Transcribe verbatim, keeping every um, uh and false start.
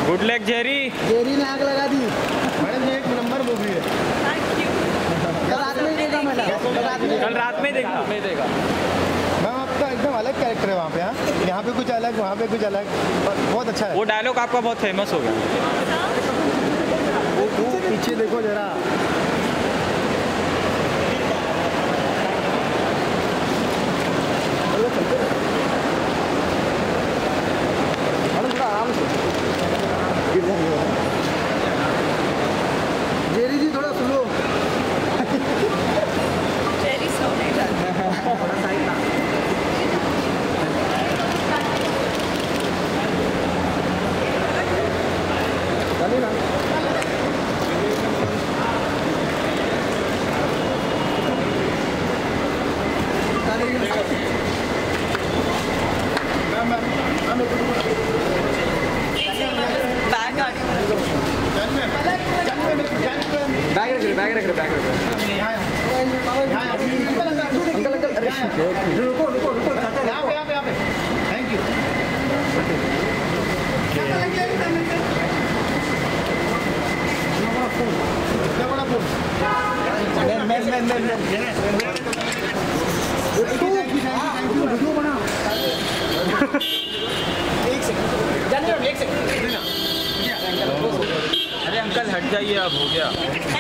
Good luck Jerry. Jerry ने आग लगा दी। मैडम ये एक नंबर मूवी है। Thank you. कल रात में देखा मैंने, कल रात में कल रात में देखा मैं देखा मैम आपका एकदम अलग कैरेक्टर है वहाँ पे। हाँ, यहाँ पे कुछ अलग, वहाँ पे कुछ अलग, बहुत अच्छा है। वो डायलॉग आपका बहुत फेमस हो गया। वो पीछे देखो जरा। जेरी जी थोड़ा स्लो। जेरी स्लो नहीं था। थोड़ा साइड ना। चलिए ना। बैग रख रहे, बैग रख रहे, बैग रख रहे। अंकल अंकल अरे रुको रुको रुको यहाँ पे यहाँ पे यहाँ पे। Thank you. बड़ा फोन। मैं मैं मैं मैं वीडियो बना। एक सेकंड जानवी एक सेकंड। अरे अंकल हट जाइए, अब हो गया।